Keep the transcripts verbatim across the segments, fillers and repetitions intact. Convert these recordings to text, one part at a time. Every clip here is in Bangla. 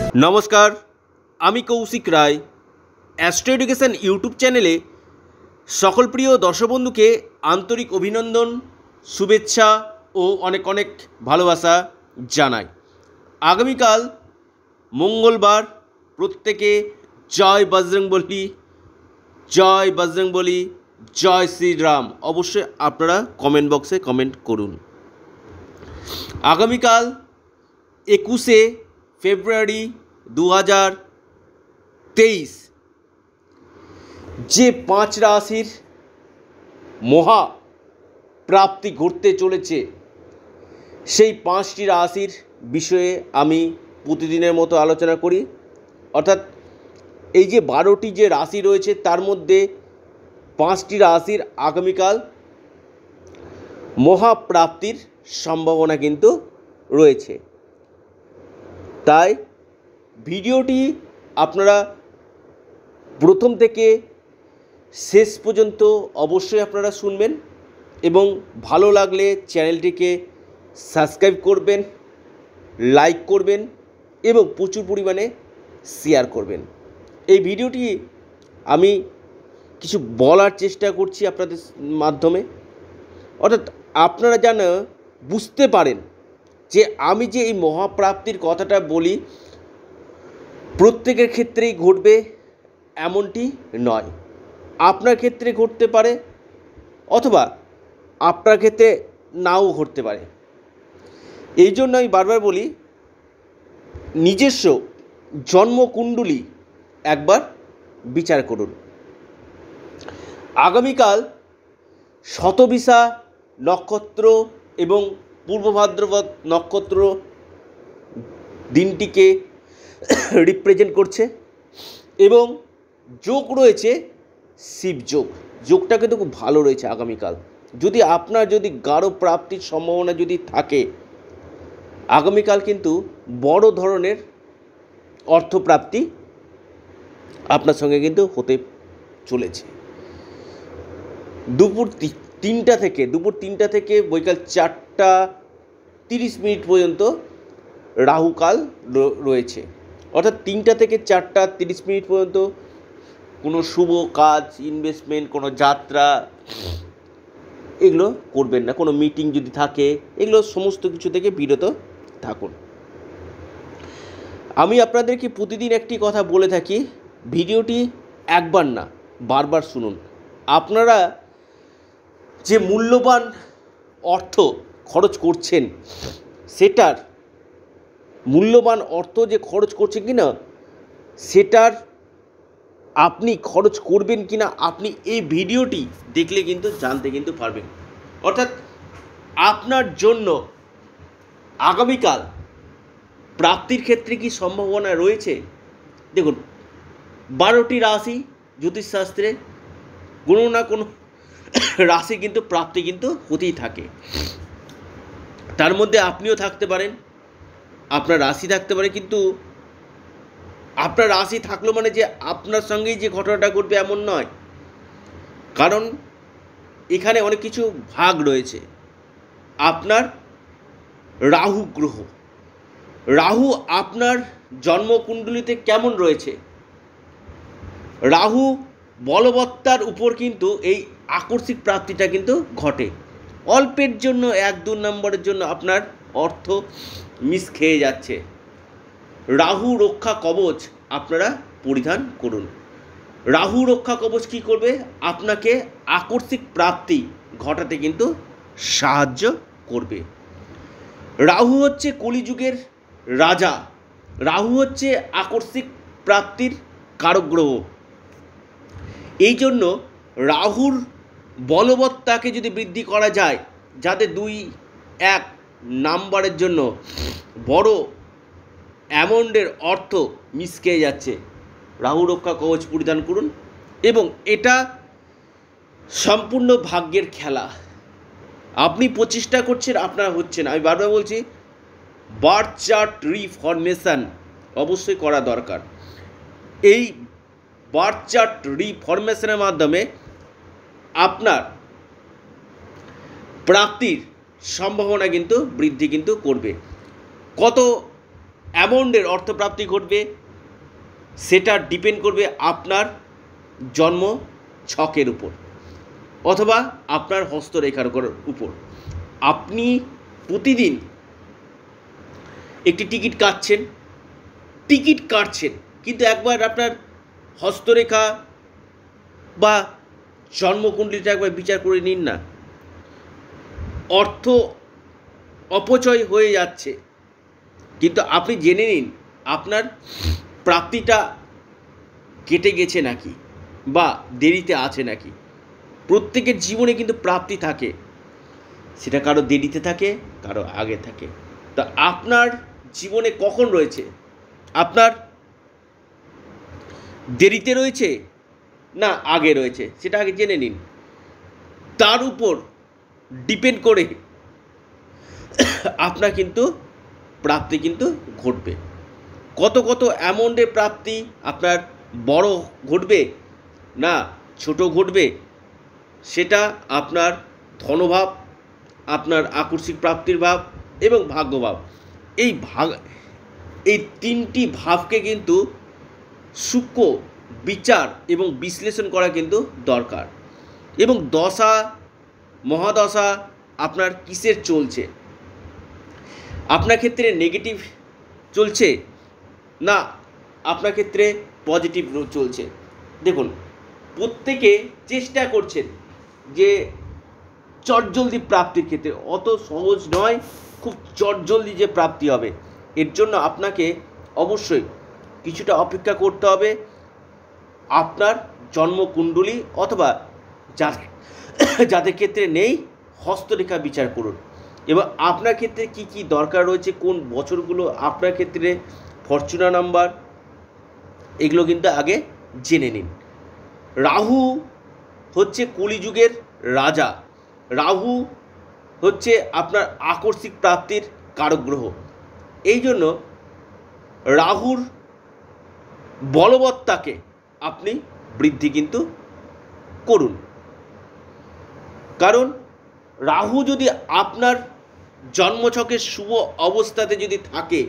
नमस्कार आमी Kaushik Roy astro education YouTube चैनेले सकल प्रिय दर्शक बंधु के आंतरिक अभिनंदन शुभेच्छा और अनेक अनेक भालोबासा जानाई। आगामीकाल मंगलवार प्रत्येके जय बजरंगबली जय बजरंगबली जय श्री राम अवश्य आपनारा कमेंट बक्से कमेंट करुन। आगामीकाल एकुशे फेब्रुआरी दो हज़ार तेईस जे पाँच राशिर महा प्राप्ति घटते चलेছে সেই পাঁচটি রাশির বিষয়ে আমি প্রতিদিনের মতো আলোচনা করি। অর্থাৎ এই যে বারোটি যে রাশি রয়েছে তার মধ্যে পাঁচটি রাশির আগামীকাল মহাপ্রাপ্তির সম্ভাবনা কিন্তু রয়েছে। তাই ভিডিওটি আপনারা প্রথম থেকে শেষ পর্যন্ত অবশ্যই আপনারা শুনবেন এবং ভালো লাগলে চ্যানেলটিকে সাবস্ক্রাইব করবেন, লাইক করবেন এবং প্রচুর পরিমাণে শেয়ার করবেন। এই ভিডিওটি আমি কিছু বলার চেষ্টা করছি আপনাদের মাধ্যমে, অর্থাৎ আপনারা যেন বুঝতে পারেন যে আমি যে এই মহাপ্রাপ্তির কথাটা বলি প্রত্যেকের ক্ষেত্রেই ঘটবে এমনটি নয়। আপনার ক্ষেত্রে ঘটতে পারে অথবা আপনার ক্ষেত্রে নাও ঘটতে পারে। এই জন্য আমি বারবার বলি নিজস্ব জন্মকুণ্ডলী একবার বিচার করুন। আগামীকাল শতবিশা নক্ষত্র এবং পূর্ব ভাদ্রপদ নক্ষত্র দিনটিকে রিপ্রেজেন্ট করছে এবং যোগ রয়েছে শিবযোগ। যোগটা কিন্তু খুব ভালো রয়েছে আগামীকাল। যদি আপনার যদি গাঢ় প্রাপ্তির সম্ভাবনা যদি থাকে আগামীকাল কিন্তু বড় ধরনের অর্থপ্রাপ্তি আপনার সঙ্গে কিন্তু হতে চলেছে। দুপুর তিনটা থেকে দুপুর তিনটা থেকে বৈকাল চারটা তিরিশ মিনিট পর্যন্ত রাহুকাল রয়েছে। অর্থাৎ তিনটা থেকে চারটা তিরিশ মিনিট পর্যন্ত কোনো শুভ কাজ, ইনভেস্টমেন্ট, কোনো যাত্রা এগুলো করবেন না। কোনো মিটিং যদি থাকে এগুলো সমস্ত কিছু থেকে বিরত থাকুন। আমি আপনাদেরকে প্রতিদিন একটি কথা বলে থাকি, ভিডিওটি একবার না বারবার শুনুন। আপনারা যে মূল্যবান অর্থ খরচ করছেন সেটার মূল্যবান অর্থ যে খরচ করছেন কি না সেটার আপনি খরচ করবেন কি না আপনি এই ভিডিওটি দেখলে কিন্তু জানতে কিন্তু পারবেন। অর্থাৎ আপনার জন্য আগামীকাল প্রাপ্তির ক্ষেত্রে কি সম্ভাবনা রয়েছে। দেখুন বারোটি রাশি জ্যোতিষশাস্ত্রে কোনো না কোনো রাশি কিন্তু প্রাপ্তি কিন্তু হতেই থাকে। তার মধ্যে আপনিও থাকতে পারেন, আপনার রাশি থাকতে পারে, কিন্তু আপনার রাশি থাকলো মানে যে আপনার সঙ্গেই যে ঘটনাটা ঘটবে এমন নয়। কারণ এখানে অনেক কিছু ভাগ রয়েছে। আপনার রাহু গ্রহ, রাহু আপনার জন্মকুণ্ডলিতে কেমন রয়েছে, রাহু বলবত্তার উপর কিন্তু এই আকস্মিক প্রাপ্তিটা কিন্তু ঘটে। অল্পের জন্য এক দু নম্বরের জন্য আপনার অর্থ মিস খেয়ে যাচ্ছে। রাহু রক্ষা কবচ আপনারা পরিধান করুন। রাহু রক্ষা কবচ কী করবে, আপনাকে আকস্মিক প্রাপ্তি ঘটাতে কিন্তু সাহায্য করবে। রাহু হচ্ছে কলিযুগের রাজা, রাহু হচ্ছে আকস্মিক প্রাপ্তির কারক গ্রহ। এই জন্য রাহুর বলবত্তাকে যদি বৃদ্ধি করা যায়, যাতে দুই এক নাম্বারের জন্য বড় অ্যামাউন্টের অর্থ মিস খেয়ে যাচ্ছে, রাহু রক্ষা কবচ পরিধান করুন। এবং এটা সম্পূর্ণ ভাগ্যের খেলা। আপনি প্রচেষ্টা করছেন, আপনার হচ্ছে না। আমি বারবার বলছি বার্থ চার্ট রিফরমেশন অবশ্যই করা দরকার। এই বার্থ চার্ট রিফরমেশনের মাধ্যমে আপনার প্রাপ্তির সম্ভাবনা কিন্তু বৃদ্ধি কিন্তু করবে। কত অ্যামাউন্টের অর্থপ্রাপ্তি ঘটবে সেটা ডিপেন্ড করবে আপনার জন্ম ছকের উপর অথবা আপনার হস্তরেখার উপর। আপনি প্রতিদিন একটি টিকিট কাটছেন টিকিট কাটছেন কিন্তু একবার আপনার হস্তরেখা বা জন্মকুণ্ডলীটা একবার বিচার করে নিন না। অর্থ অপচয় হয়ে যাচ্ছে কিন্তু আপনি জেনে নিন আপনার প্রাপ্তিটা কেটে গেছে নাকি বা দেরিতে আছে নাকি। প্রত্যেকের জীবনে কিন্তু প্রাপ্তি থাকে, সেটা কারো দেরিতে থাকে কারো আগে থাকে। তা আপনার জীবনে কখন রয়েছে? আপনার দেরিতে রয়েছে না আগে রয়েছে সেটা আগে জেনে নিন। তার উপর ডিপেন্ড করে আপনার কিন্তু প্রাপ্তি কিন্তু ঘটবে। কত কত অ্যামাউন্টের প্রাপ্তি আপনার বড় ঘটবে না ছোট ঘটবে সেটা আপনার ধনভাব, আপনার আকস্মিক প্রাপ্তির ভাব এবং ভাগ্যভাব, এই ভাগ এই তিনটি ভাবকে কিন্তু সূক্ষ্ম বিচার এবং বিশ্লেষণ করা কিন্তু দরকার। এবং দশা মহাদশা আপনার কিসের চলছে, আপনার ক্ষেত্রে নেগেটিভ চলছে না আপনার ক্ষেত্রে পজিটিভ চলছে। দেখুন প্রত্যেকে চেষ্টা করছেন যে চটজলদি প্রাপ্তির ক্ষেত্রে, অত সহজ নয় খুব চটজলদি যে প্রাপ্তি হবে। এর জন্য আপনাকে অবশ্যই কিছুটা অপেক্ষা করতে হবে। আপনার জন্মকুণ্ডলী অথবা যাদের ক্ষেত্রে নেই হস্তরেখা বিচার করুন এবং আপনার ক্ষেত্রে কি কি দরকার রয়েছে, কোন বছরগুলো আপনার ক্ষেত্রে ফরচুনা নাম্বার, এগুলো কিন্তু আগে জেনে নিন। রাহু হচ্ছে কলিযুগের রাজা। রাহু হচ্ছে আপনার আকস্মিক প্রাপ্তির কারক গ্রহ। এই জন্য রাহুর বলবত্তাকে আপনি বৃদ্ধি কিন্তু করুন। কারণ রাহু যদি আপনার জন্মছকের শুভ অবস্থাতে যদি থাকে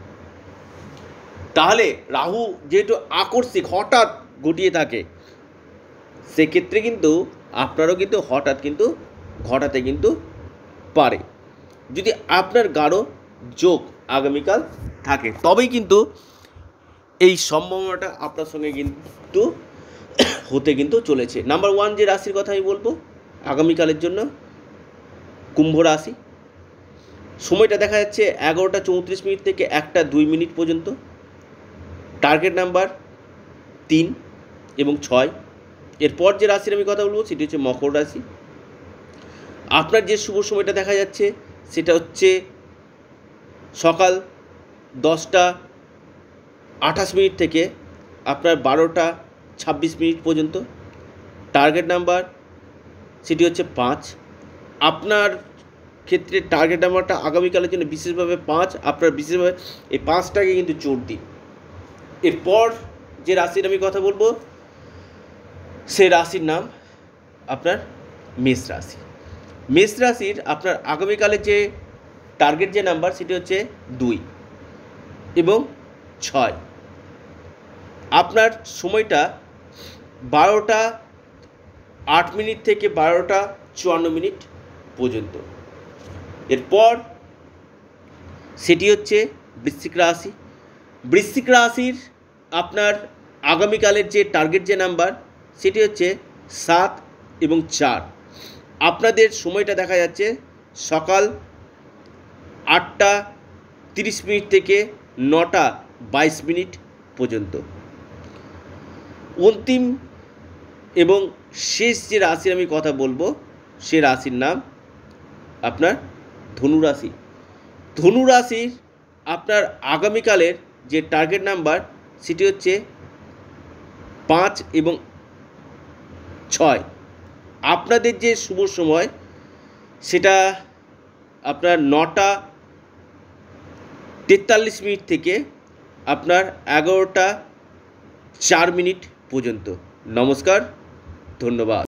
তাহলে রাহু যেহেতু আকস্মিক হঠাৎ ঘটিয়ে থাকে সেক্ষেত্রে কিন্তু আপনারও কিন্তু হঠাৎ কিন্তু ঘটাতে কিন্তু পারে। যদি আপনার গাঢ় যোগ আগামীকাল থাকে তবেই কিন্তু এই সম্ভাবনাটা আপনার সঙ্গে কিন্তু হতে কিন্তু চলেছে। নাম্বার ওয়ান যে রাশির কথা আমি বলবো আগামীকালের জন্য কুম্ভ রাশি। সময়টা দেখা যাচ্ছে এগারোটা চৌত্রিশ মিনিট থেকে একটা দুই মিনিট পর্যন্ত। টার্গেট নাম্বার তিন এবং ছয়। এরপর যে রাশির আমি কথা বলবো সেটি হচ্ছে মকর রাশি। আপনার যে শুভ সময়টা দেখা যাচ্ছে সেটা হচ্ছে সকাল দশটা আঠাশ মিনিট থেকে আপনার বারোটা ছাব্বিশ মিনিট পর্যন্ত। টার্গেট নাম্বার সেটি হচ্ছে পাঁচ। আপনার ক্ষেত্রে টার্গেট নাম্বারটা আগামীকালের জন্য বিশেষভাবে পাঁচ। আপনার বিশেষভাবে এই পাঁচটাকে কিন্তু জোর দিন। এরপর যে রাশির আমি কথা বলবো সে রাশির নাম আপনার মেষ রাশি। মেষ রাশির আপনার আগামীকালের যে টার্গেট যে নাম্বার সেটি হচ্ছে দুই এবং ছয়। আপনার সময়টা বারোটা আট মিনিট থেকে বারোটা চুয়ান্ন মিনিট পর্যন্ত। এরপর সেটি হচ্ছে বৃশ্চিক রাশি। বৃশ্চিক রাশির আপনার আগামীকালের যে টার্গেট যে নাম্বার সেটি হচ্ছে সাত এবং চার। আপনাদের সময়টা দেখা যাচ্ছে সকাল আটটা তিরিশ মিনিট থেকে নটা বাইশ মিনিট পর্যন্ত। অন্তিম এবং শেষ যে রাশির আমি কথা বলবো সে রাশির নাম আপনার ধনু রাশি। ধনু রাশির আপনার আগামীকালের যে টার্গেট নাম্বার সেটি হচ্ছে পাঁচ এবং ছয়। আপনাদের যে শুভ সময় সেটা আপনার নটা তেতাল্লিশ মিনিট থেকে আপনার এগারোটা চার মিনিট পর্যন্ত। নমস্কার, ধন্যবাদ।